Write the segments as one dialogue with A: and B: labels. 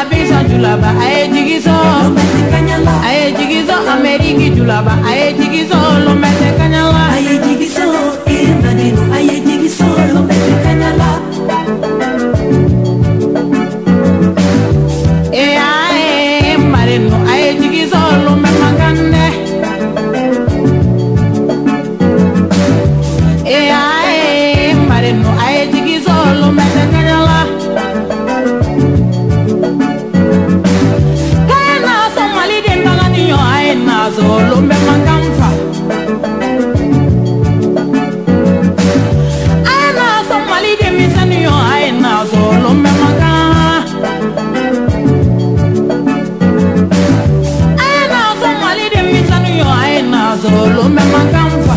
A: Abidjan julaba aye jigiso aye jigiso Ameriki julaba aye jigiso lombete kanyala
B: aye jigiso madinu aye jigiso lombete kanyala
A: aye marinu aye jigiso lombete magande aye marinu aye jigiso lombete kanyala Zolo me mangamfa Ana somali de misaniyo aina zolo me manga Ana somali de misaniyo aina zolo me mangamfa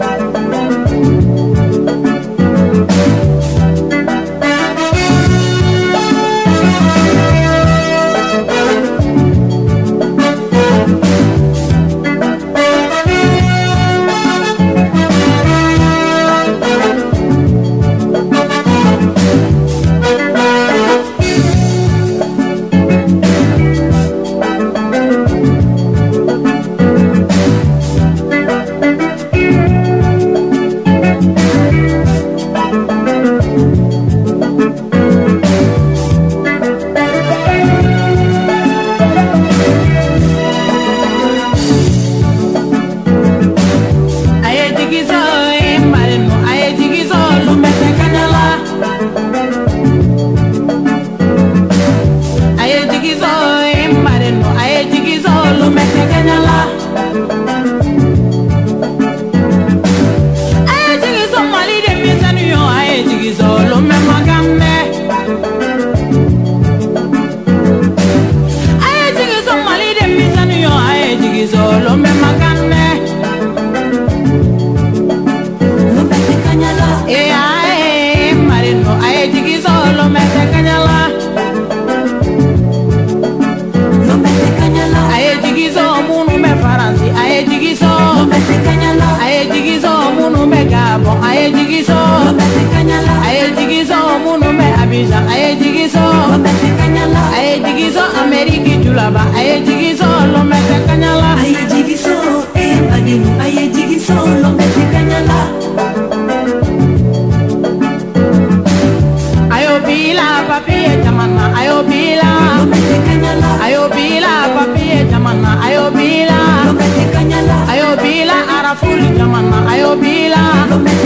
A: Aye jigiso Ameriki julaba aye jigiso lombete kanyala
B: aye jigiso madinu aye jigiso lombete kanyala
A: ayo bila papiye jamana ayo bila
B: lombete kanyala
A: ayo bila papiye jamana ayo bila
B: lombete kanyala
A: ayo bila arafuli jamana ayo bila
B: lombete